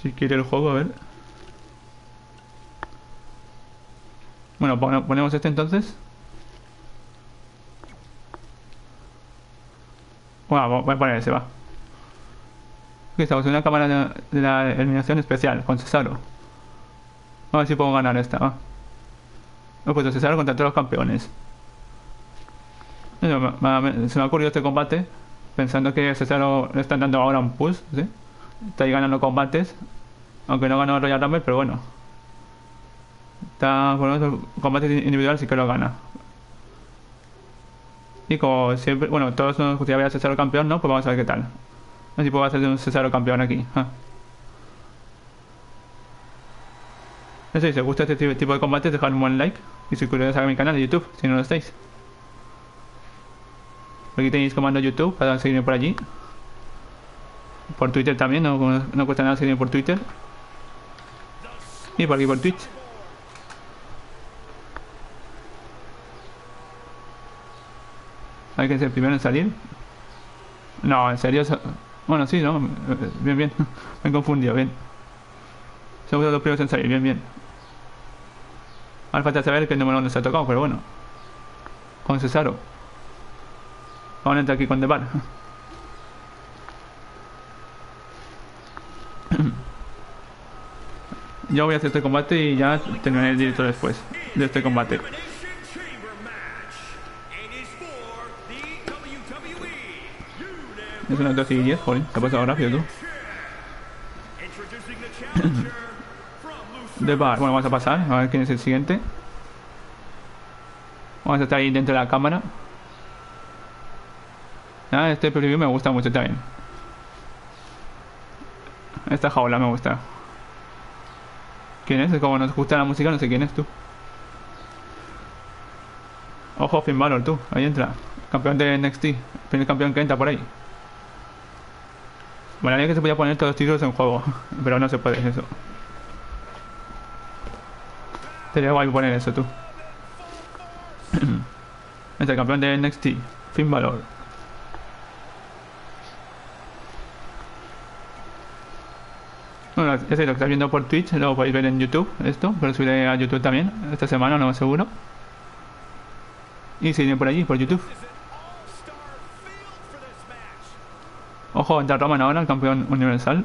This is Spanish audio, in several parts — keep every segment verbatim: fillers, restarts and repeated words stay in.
Si quiere el juego, a ver. Bueno, pon ponemos este entonces. Bueno, voy a poner ese, va. Aquí estamos en una cámara de, de la eliminación especial con Cesaro. A ver si puedo ganar esta, va. He puesto Cesaro contra todos los campeones. Me, me, se me ha ocurrido este combate pensando que Cesaro le están dando ahora un push, ¿sí? Está ahí ganando combates, aunque no ganó Royal Rumble, pero bueno. Está con los combates individuales sí que lo gana. Y como siempre, bueno, todos nos gustaría ver a Cesaro campeón, ¿no? Pues vamos a ver qué tal. A ver si puedo hacer de un Cesaro campeón aquí. Ah. Eso, si os gusta este tipo de combates, dejad un buen like. Y si queréis a mi canal de YouTube, si no lo estáis. Aquí tenéis comando YouTube para seguirme por allí. Por Twitter también, no, no cuesta nada seguirme por Twitter. Y por aquí por Twitch. Hay que ser el primero en salir. No, en serio. Bueno, sí, no. Bien, bien. Me he confundido, bien. Somos los primeros en salir, bien, bien. Ahora falta saber qué número nos ha tocado, pero bueno. Con Cesaro. Vamos a entrar aquí con The Bar. Yo voy a hacer este combate y ya terminaré el directo después de este combate. Es una doce y diez, joder, te ha pasado rápido tú. The Bar, bueno, vamos a pasar, a ver quién es el siguiente. Vamos a estar ahí dentro de la cámara. Ah, este preview me gusta mucho también. Esta jaula me gusta. ¿Quién es? Como nos gusta la música, no sé quién es tú. Ojo, Finn Balor, tú, ahí entra. Campeón de N X T, primer campeón que entra por ahí. Bueno, había que se podía poner todos los títulos en juego, pero no se puede eso. Sería guay poner eso, tú. Este campeón de N X T, Finn Balor. Bueno, ya sé, lo que estás viendo por Twitch lo podéis ver en YouTube, esto, pero subiré a YouTube también, esta semana, no me aseguro. Y seguiré por allí, por YouTube. Ojo, entra Roman ahora, el campeón universal.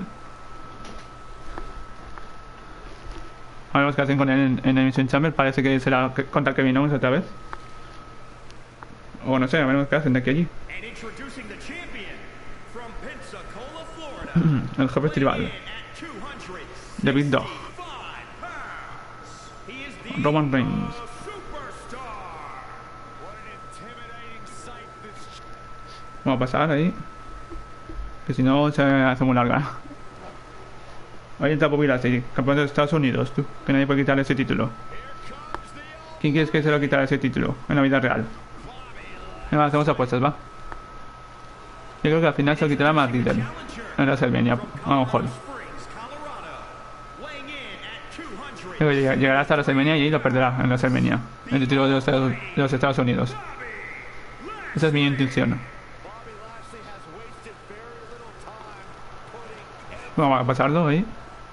A ver qué hacen con él en, en Elimination Chamber. Parece que será contra Kevin Owens otra vez. O no sé, a ver qué hacen de aquí a allí. El jefe tribal The Big Dog, Roman Reigns. Vamos a pasar ahí, que si no se hace muy larga. Ahí entra Bobby Lashley, campeón de Estados Unidos, tú, que nadie puede quitarle ese título. ¿Quién quieres que se lo quitara ese título en la vida real? Venga, hacemos apuestas, va. Yo creo que al final se lo quitará Matt Riddle en WrestleMania, a lo mejor. Llegará hasta WrestleMania y ahí lo perderá en WrestleMania, el título de los, de los Estados Unidos. Esa es mi intención. Vamos a pasarlo ahí.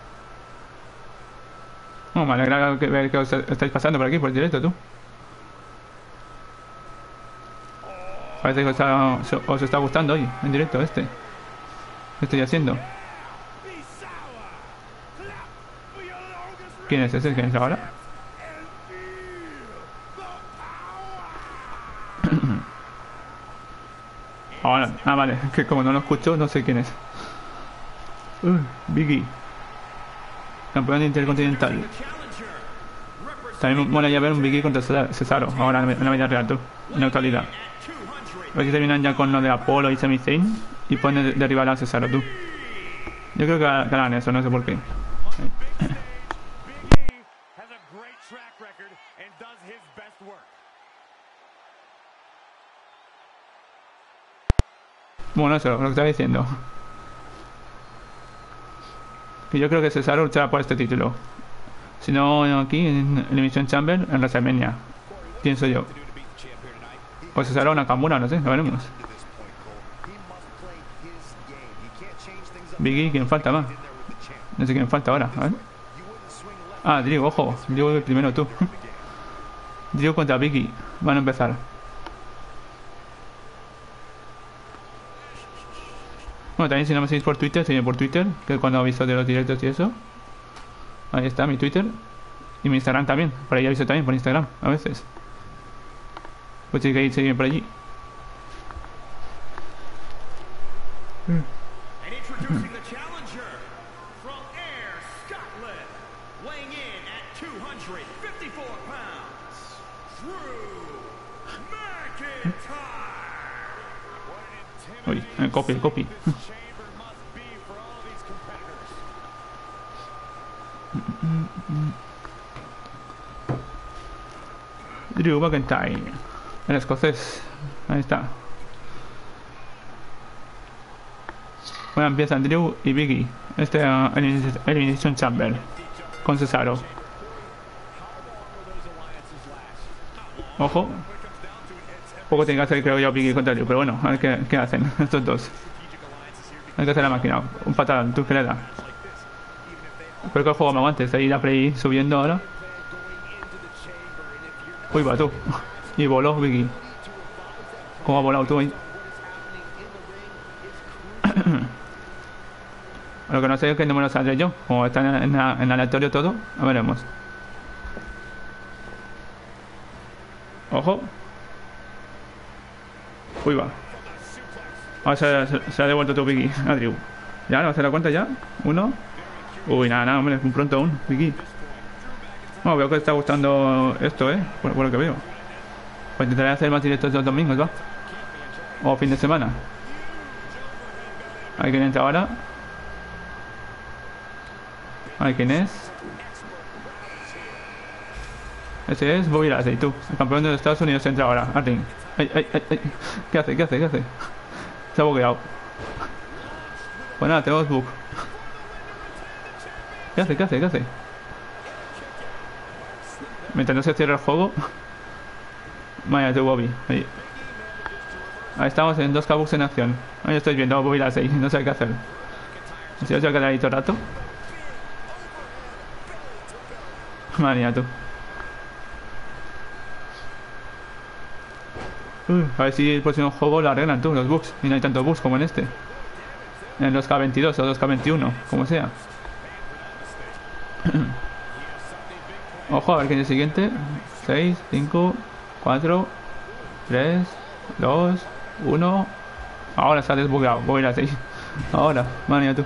Oh, me alegra ver que os estáis pasando por aquí, por el directo, tú. Parece que os está, os está gustando hoy, en directo este. ¿Qué estoy haciendo? ¿Quién es ese? ¿Quién es ahora? Ahora, ah, vale, que como no lo escucho, no sé quién es. Uh, Biggie, campeón intercontinental. También mola ya ver un Biggie contra Cesaro, ahora en la vida real, tú, en la actualidad. A ver si terminan ya con lo de Apolo y Sami Zayn y pueden derribar a Cesaro, tú. Yo creo que harán eso, no sé por qué. Bueno, eso, lo que estaba diciendo. Que yo creo que Cesaro luchará por este título. Si no, aquí en Elimination Chamber, en WrestleMania. Pienso yo. O Cesaro o Nakamura, no sé, lo veremos. Biggie, ¿quién falta más? No sé quién falta ahora, a ver. Ah, Drew, ojo. Drew primero tú. Drew contra Biggie. Van a empezar. Bueno, también si no me seguís por Twitter, seguidme por Twitter, que es cuando aviso de los directos y eso. Ahí está mi Twitter. Y mi Instagram también. Por ahí aviso también por Instagram, a veces. Pues sí que ahí seguirme por allí. Mm. Uy, eh, copy, copy. Drew McIntyre, el escocés. Ahí está. Bueno, empiezan Drew y Biggie. Este uh, Elimination Chamber con Cesaro. Ojo. Poco tiene que hacer, creo yo, Biggie contra Drew. Pero bueno, a ver qué, qué hacen estos dos. Hay que hacer la máquina. Un patadón, tú que le das. Espero que el juego me aguante. Está ahí la play subiendo ahora. Uy, va tú. Y voló Biggie. ¿Cómo ha volado tú ahí? Lo que no sé es qué número saldré yo. Como está en, en, en aleatorio todo. A veremos. Ojo. Uy, va. Ahora se, se, se ha devuelto tu Biggie a Drew. ¿Ya? ¿No se da cuenta ya? Uno. Uy, nada, nada, hombre. Un pronto aún. Biggie. Bueno, veo que te está gustando esto, ¿eh? Por, por lo que veo. Pues intentaré hacer más directos los domingos, ¿va? O fin de semana. Hay quien entra ahora. Hay quien es. Ese es Bobby Lashley, tú. El campeón de los Estados Unidos entra ahora. Martin. Ay, ay, ay, ay. ¿Qué hace? ¿Qué hace? ¿Qué hace? Se ha bugueado. Pues nada, tenemos bug. ¿Qué hace? ¿Qué hace? ¿Qué hace? Mientras no se cierra el juego. Vaya tú, Bobby. Ahí. Ahí estamos en dos K-Bucks en acción. Ahí estoy viendo a Bobby Lashley. No sé qué hacer. Si yo se va a quedar ahí todo el rato. Madre mía, tú. Uh, a ver si el próximo juego lo arreglan tú, los bugs. Y no hay tantos bugs como en este. En el dos K veintidós o dos K veintiuno, como sea. Ojo, a ver quién es el siguiente. seis, cinco, cuatro, tres, dos, uno. Ahora se ha desbugueado. Voy a seis. Ahora, madre mía, tú.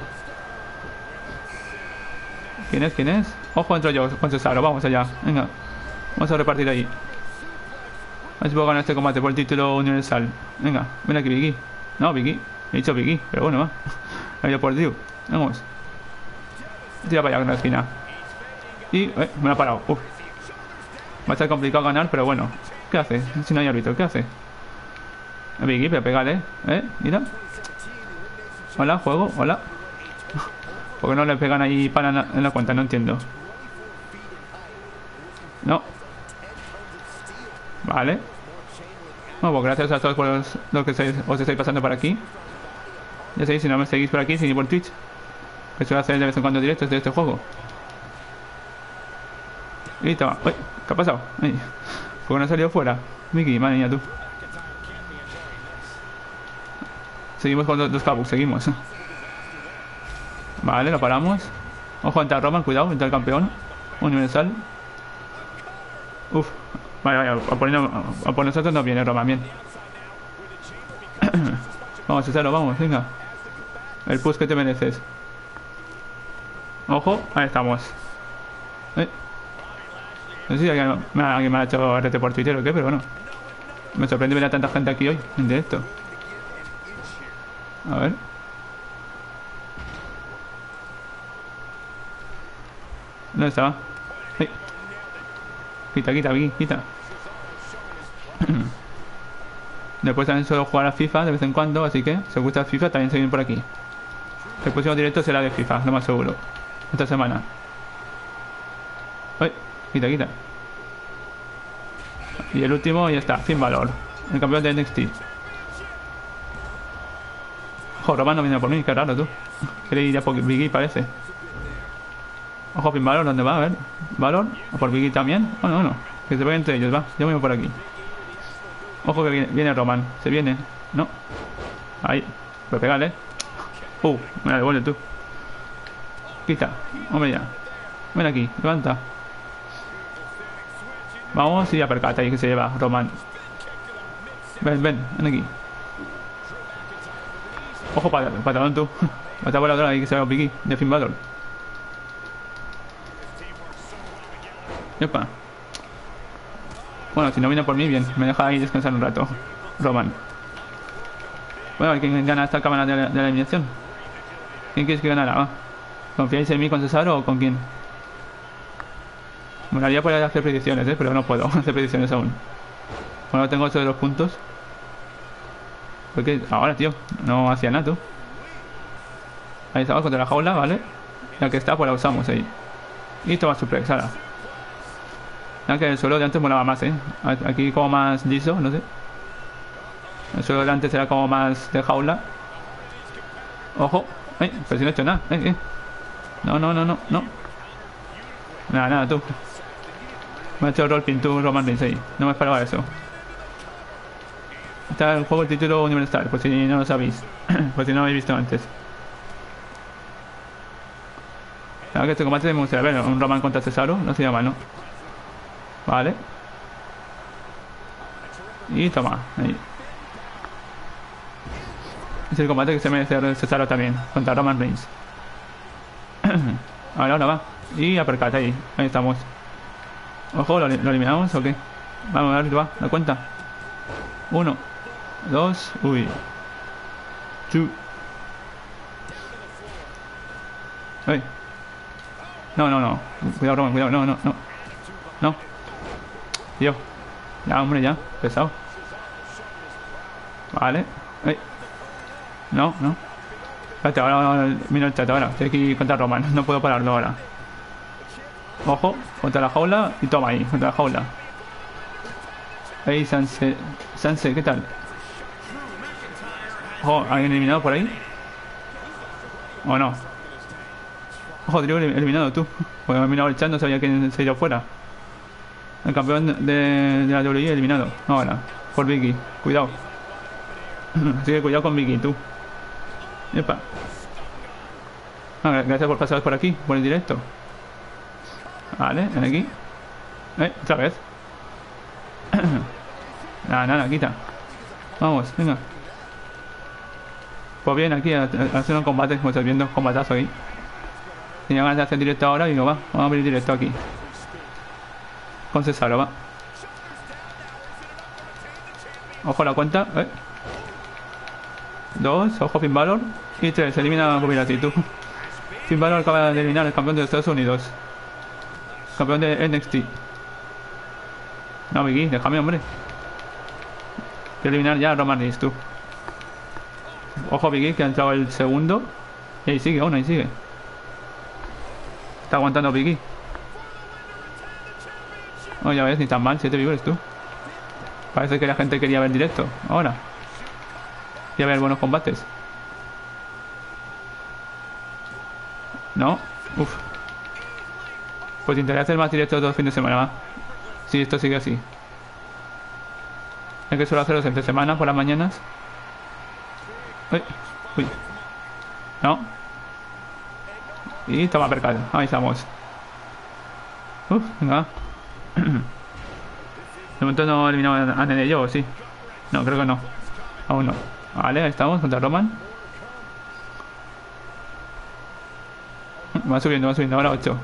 ¿Quién es? ¿Quién es? Ojo, entro yo con Cesaro. Vamos allá. Venga. Vamos a repartir ahí. A ver si puedo ganar este combate por el título universal. Venga, ven aquí, Biggie. No, Biggie. He dicho Biggie, pero bueno, va. Ha ido por Drew. Vamos. Tira para allá con la esquina. Y, eh, me lo ha parado. Uf. Va a estar complicado ganar, pero bueno. ¿Qué hace? Si no hay árbitro, ¿qué hace? Biggie, pero pégale. Eh, mira. Hola, juego, hola. ¿Por qué no le pegan ahí para en la, en la cuenta? No entiendo. No. Vale. Bueno, pues gracias a todos por los, los que estáis, os estáis pasando por aquí. Ya sabéis, si no me seguís por aquí, seguid por Twitch. Que suelo hacer de vez en cuando directos de este juego. Y toma. Uy, ¿qué ha pasado? Ay, ¿por qué no ha salido fuera? Mickey, madre mía, tú. Seguimos con los dos K-Bucks, seguimos. Vale, lo paramos. Ojo, entra Roman, cuidado, entra el campeón universal. Uf, vale, vale, a por, a por nosotros no viene Roman, bien. Vamos, Cesaro, vamos, venga. El push que te mereces. Ojo, ahí estamos. Eh. No sé si alguien me, alguien me ha hecho R T por Twitter o qué, pero bueno. Me sorprende ver a tanta gente aquí hoy, en directo. A ver. ¿Dónde estaba? Ay. Quita, quita, Vicky, quita. Después también suelo jugar a FIFA de vez en cuando, así que si os gusta FIFA también se vienen por aquí. El próximo directo será de FIFA, lo más seguro. Esta semana. Ay, quita, quita. Y el último, ya está, Finn Balor, el campeón de N X T. Ojo, Roman no viene por mí, qué raro tú. Quiere ir a por Biggie, parece. Ojo, Finn Balor, ¿dónde va? A ver. Balor, a por Biggie también. Oh, no, no. Que se vayan entre ellos, va. Yo me voy por aquí. Ojo que viene, viene Roman. Se viene. No. Ahí. Voy a pegarle. Uh, me la devuelve tú. Quita. Hombre ya. Ven aquí, levanta. Vamos y a percata ahí que se lleva Roman. Ven, ven, ven aquí. Ojo, patadón tú. Mata voladora ahí que se va a Biggie de Finn Balor. Epa. Bueno, si no viene por mí, bien. Me deja ahí descansar un rato. Roman. Bueno, a ver quién gana esta cámara de la, de la eliminación. ¿Quién quieres que ganara? Va. ¿Confiáis en mí con Cesaro o con quién? Me haría poder hacer predicciones, ¿eh? Pero no puedo hacer predicciones aún. Bueno, tengo ocho de los puntos. Porque ahora, tío, no hacía nada, tú. Ahí estamos contra la jaula, ¿vale? La que está, pues la usamos ahí. Y toma suplex, ahora. Ya que el suelo de antes molaba más, ¿eh? Aquí como más liso, no sé. El suelo de antes era como más de jaula. Ojo. ¡Ay! Pero si no he hecho nada. ¿Eh? ¿Eh? No, no, no, no, no. Nada, nada, tú. Me ha hecho roll pin tú, Roman Reigns ahí. No me esperaba eso. Está el juego el título universal, por si no lo sabéis. Por si no lo habéis visto antes. Claro que este combate me gustaría ver. Un Roman contra Cesaro, no sería mal, ¿no? Vale. Y toma, ahí. Es el combate que se merece Cesaro también, contra Roman Reigns. Ahora, ahora va. Y uppercut ahí, ahí estamos. Ojo, ¿lo, lo eliminamos o qué? Vamos a ver, va, la cuenta. Uno, dos, uy. Two. Ay. No, no, no. Cuidado, Roman, cuidado, no, no, no. No. Tío. Ya, hombre, ya. Pesado. Vale. Ay. No, no. Espérate, ahora, ahora miro el chat ahora. Estoy aquí contra Roman. No puedo pararlo ahora. Ojo, contra la jaula. Y toma ahí, contra la jaula. Ahí, Sanse. Sanse, ¿qué tal? Ojo, ¿alguien eliminado por ahí? ¿O no? Ojo, Drew eliminado tú. Porque me he mirado el chat, no sabía quién se iba fuera. El campeón de, de la W eliminado. Ahora, por Biggie. Cuidado. Así que cuidado con Biggie, tú. Epa. Ah, gracias por pasaros por aquí, por el directo. Vale, ven aquí. Eh, otra vez. Nada, nada, quita. Vamos, venga. Pues bien, aquí a, a hacer un combate, como estáis viendo, combatazo ahí. Tenía ganas de hacer directo ahora y digo, va, vamos a abrir directo aquí. Con Cesaro, va. Ojo la cuenta, eh. Dos, ojo Finn Balor. Y tres, elimina a Mobility, tú. Finn Balor acaba de eliminar al campeón de Estados Unidos. Campeón de N X T. No, Biggie, déjame, hombre. Quiero eliminar ya a Roman Reigns, tú. Ojo Biggie, que ha entrado el segundo. Y ahí sigue, aún ahí sigue. Está aguantando Biggie. Oh, ya ves, ni tan mal, siete vigores, tú. Parece que la gente quería ver directo. Ahora. Quería ver buenos combates. No. Uf. Pues intentaré hacer más directos todo el fin de semana, ¿va? Si esto sigue así. Es que suelo hacerlos entre semana por las mañanas. Uy. Uy. No. Y toma percal. Ahí estamos. Uf, venga. De momento no he eliminado a Nene yo, ¿o sí? No, creo que no. Aún no. Vale, ahí estamos contra Roman. Va subiendo, va subiendo. Ahora ocho.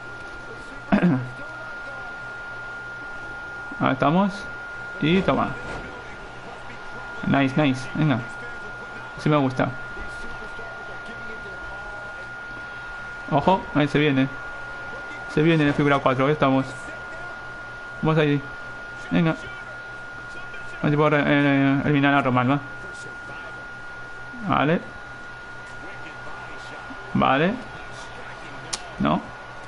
Ahora estamos. Y toma. Nice, nice. Venga. Así me gusta. Ojo, ahí se viene. Se viene en figura cuatro. Ahí estamos. Vamos ahí. Venga. A ver si puedo eh, eliminar a Roman, ¿va? Vale. Vale. No.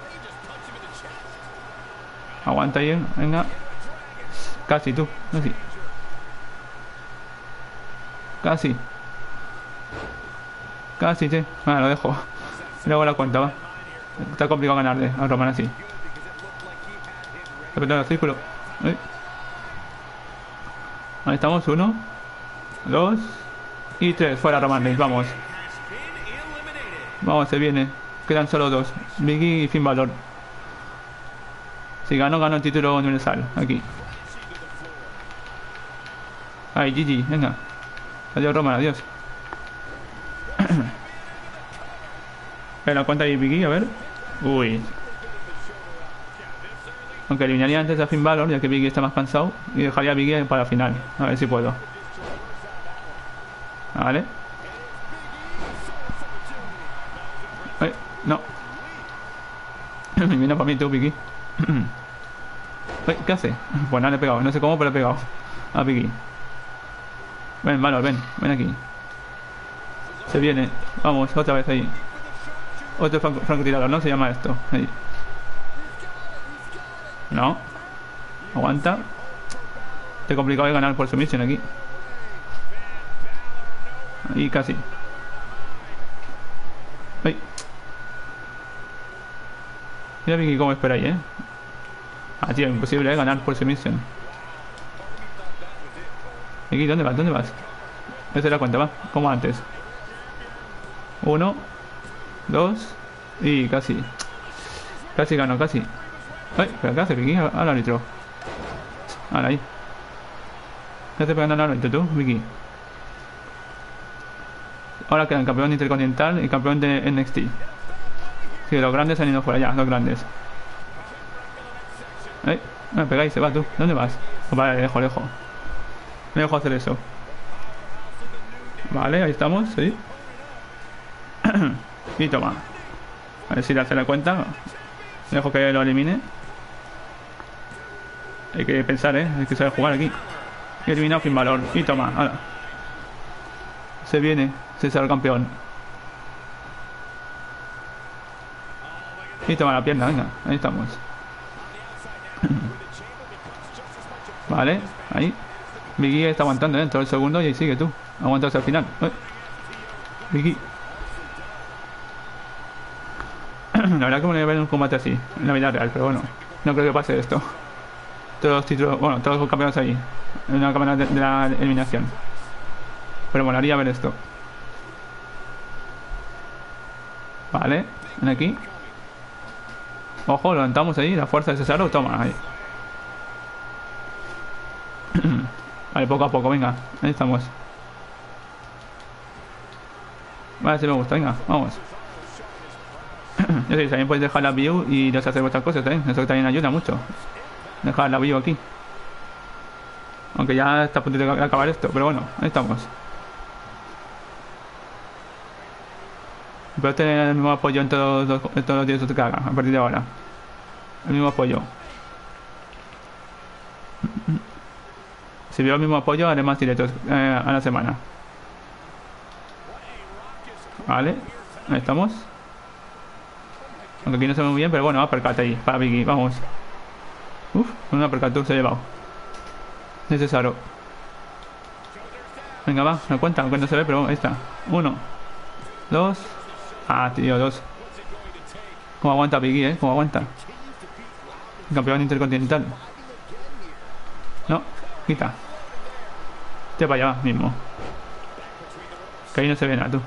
Aguanta ahí, venga. Casi tú, casi. Casi. Casi, sí. Vale, lo dejo. Luego la cuenta, va. Está complicado ganarle a Roman así. Apretando el círculo. Ahí. Ahí estamos. Uno, dos y tres. Fuera Roman Reigns. Vamos. Vamos, se viene. Quedan solo dos. Big E y Finn Balor. Si gano, gano el título universal. Aquí. Ahí, G G. Venga. Adiós, Roman. Adiós. En la cuenta de Big E, a ver. Uy. Aunque eliminaría antes a Finn Balor, ya que Big E está más cansado. Y dejaría a Big E para la final. A ver si puedo. Vale. Ay, no. Viene para mí tú, Big E. Ay, ¿qué hace? Pues nada, le he pegado. No sé cómo, pero le he pegado a Big E. Ven, Balor, ven. Ven aquí. Se viene. Vamos, otra vez ahí. Otro franco, francotirador, ¿no? Se llama esto. Ahí. No. Aguanta. Te complicado de ganar por sumisión aquí. Ahí casi. Ay. Mira Vicky cómo espera ahí, ¿eh? Ah, tío, imposible, ¿eh? Ganar por sumisión. Vicky, ¿dónde vas? ¿Dónde vas? Esa es la cuenta, va. Como antes. Uno. Dos. Y casi. Casi gano, casi. Ay, pero ¿qué hace Vicky? Al árbitro. Ahora ahí. ¿Qué hace pegando al árbitro tú, Vicky? Ahora quedan campeón intercontinental y campeón de N X T. Sí, los grandes han ido fuera ya, los grandes. Ay, me pegáis, se va tú. ¿Dónde vas? Oh, vale, lejos, lejos. Me dejo hacer eso. Vale, ahí estamos, sí. Y toma. A ver si le hace la cuenta. Dejo que lo elimine. Hay que pensar, eh. Hay que saber jugar aquí. Y eliminado Finn Balor. Y toma, ahora. Se viene. Se sale el campeón. Y toma la pierna, venga. Ahí estamos. Vale, ahí. Big E está aguantando dentro del segundo y ahí sigue tú. Aguanta hasta el final. Uy. Big E. La verdad que me voy a ver un combate así en la vida real, pero bueno, no creo que pase esto. Todos los títulos, bueno, todos los campeones ahí en una cámara de, de la eliminación. Pero molaría ver esto. Vale, ven aquí. Ojo, lo levantamos ahí, la fuerza de Cesaro, toma, ahí. Vale, poco a poco, venga, ahí estamos. Vale, si me gusta, venga, vamos. Ya sé, también podéis dejar la view y ya se hacer vuestras cosas también. Eso también ayuda mucho. Dejar la view aquí. Aunque ya está a punto de acabar esto, pero bueno, ahí estamos. Espero tener el mismo apoyo en todos los, en todos los directos que haga a partir de ahora. El mismo apoyo. Si veo el mismo apoyo, haré más directos eh, a la semana. Vale, ahí estamos. Aunque aquí no se ve muy bien, pero bueno, uppercut ahí, para Big E, vamos. Uf, un uppercut se ha llevado. Necesario. Venga, va, me cuenta, aunque no se ve, pero ahí está. Uno, dos. Ah, tío, dos. Cómo aguanta Big E, eh, cómo aguanta. Campeón intercontinental. No, quita. Te para allá mismo. Que ahí no se ve nada, tú.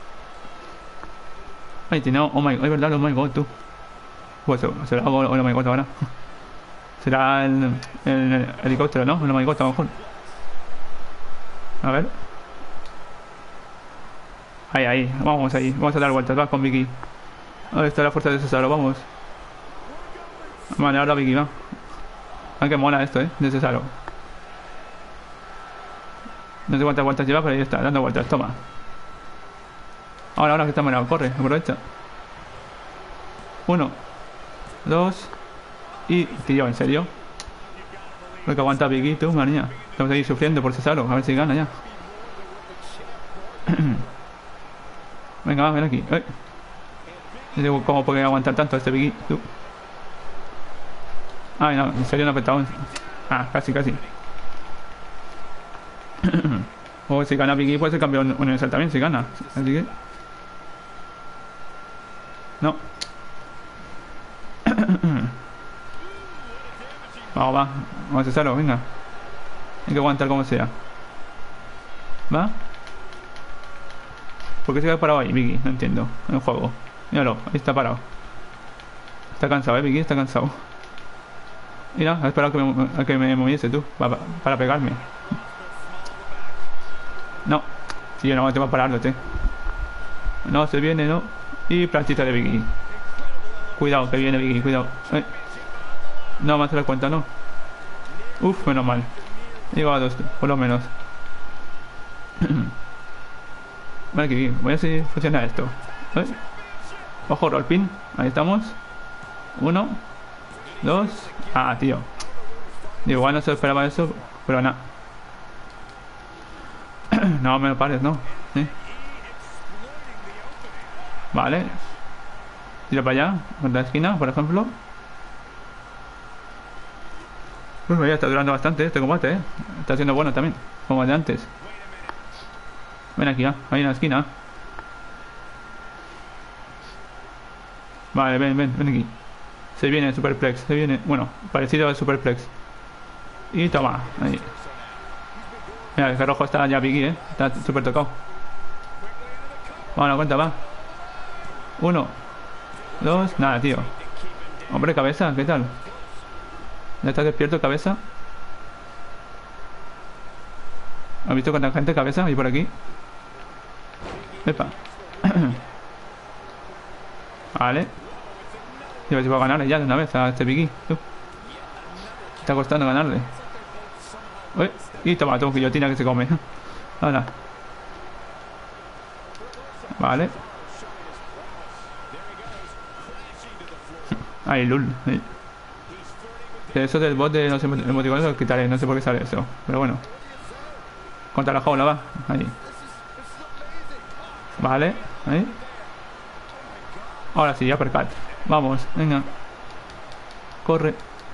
Ay, tiene, oh my god, es verdad, oh my god, tú. Pues será algo, oh my god ahora. Será el, el, el helicóptero, ¿no? El oh my god, a lo mejor. A ver. Ahí, ahí, vamos ahí, vamos a dar vueltas, va con Vicky. Ahí está la fuerza de Cesaro, vamos. Vale, ahora Vicky, va. Ah, que mola esto, eh, de Cesaro. No sé cuántas vueltas lleva, pero ahí está, dando vueltas, toma. Ahora, ahora que está manado, corre, aprovecha. Uno, dos y... Tío, ¿en serio? Lo que aguanta Big E, tú, una niña. Estamos ahí sufriendo por Cesaro, a ver si gana ya. Venga, va, ven aquí. Ay. No sé cómo puede aguantar tanto este Big E, tú. Ay, no, en serio no ha apretado. Ah, casi, casi. O si gana Big E, puede ser campeón universal también, si gana. Así que... No. Vamos, va. Vamos a hacerlo, venga. Hay que aguantar como sea. ¿Va? ¿Por qué se queda parado ahí, Vicky? No entiendo. En el juego. Míralo, ahí está parado. Está cansado, eh, Vicky, está cansado. Mira, ha esperado que me, a que me moviese tú, para, para pegarme. No. Si yo no te voy a pararlo, No, se viene, no. Y planchita de Vicky. Cuidado, que viene Vicky, cuidado. Eh. No, me hace la cuenta, no. Uf, menos mal. Llego a dos, por lo menos. Vale, que bien. Voy a ver si funciona esto. ¿Eh? Ojo, rollpin. Ahí estamos. Uno. Dos. Ah, tío. Digo, igual no se esperaba eso, pero nada. No me lo pares, ¿no? ¿Sí? Vale. Tiro para allá, contra la esquina, por ejemplo. Pues ya está durando bastante este combate, ¿eh? Está siendo bueno también, como el de antes. Ven aquí, ¿eh? Ahí en la esquina. Vale, ven, ven, ven aquí. Se viene el superplex, se viene, bueno, parecido al superplex. Y toma, ahí. Mira, el rojo está ya Biggie, ¿eh? Está súper tocado. Vamos, cuenta, va. Uno. Dos. Nada, tío. Hombre, cabeza, ¿qué tal? ¿Ya estás despierto, cabeza? ¿Has visto cuánta gente, cabeza? Y por aquí. Epa. Vale. Y a ver si puedo ganarle ya de una vez a este Biggie. Tú. Está costando ganarle. Uy. Y toma, tu guillotina que se come. Ahora. Vale. Ahí, lul. Ahí. Eso del bot de los emoticones lo quitaré. No sé por qué sale eso. Pero bueno. Contra la jaula, va. Ahí. Vale. Ahí. Ahora sí, uppercut. Vamos, venga. Corre.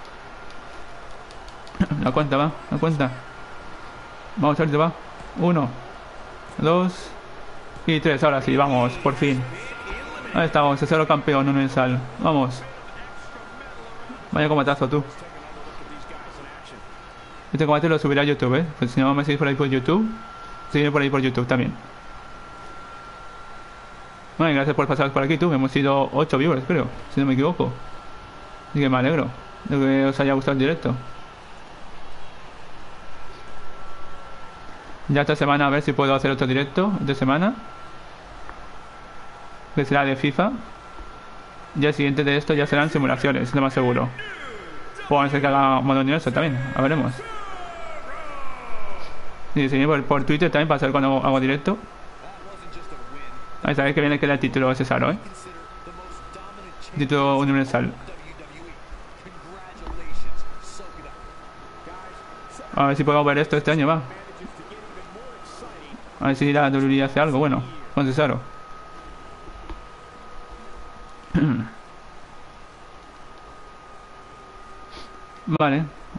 La cuenta, va. La cuenta. Vamos, ahorita va. Uno. Dos. Y tres. Ahora sí, vamos. Por fin. Ahí estamos. El cero campeón universal. Vamos. Vaya combatazo, tú. Este combate lo subiré a YouTube, ¿eh? Pues si no me seguís por ahí por YouTube, seguiré por ahí por YouTube también. Bueno, gracias por pasar por aquí, tú. Hemos sido ocho viewers, creo, si no me equivoco. Así que me alegro de que os haya gustado el directo. Ya esta semana a ver si puedo hacer otro directo de semana, que será de FIFA. Y el siguiente de esto ya serán simulaciones, lo más seguro. Puede ser que haga modo universo también, a veremos. Y seguir por, por Twitter también para saber cuando hago directo. Ahí sabéis que viene que el título es Cesaro, ¿eh? Título universal. A ver si podemos ver esto este año, va. A ver si la W W E hace algo bueno con Cesaro. Vale,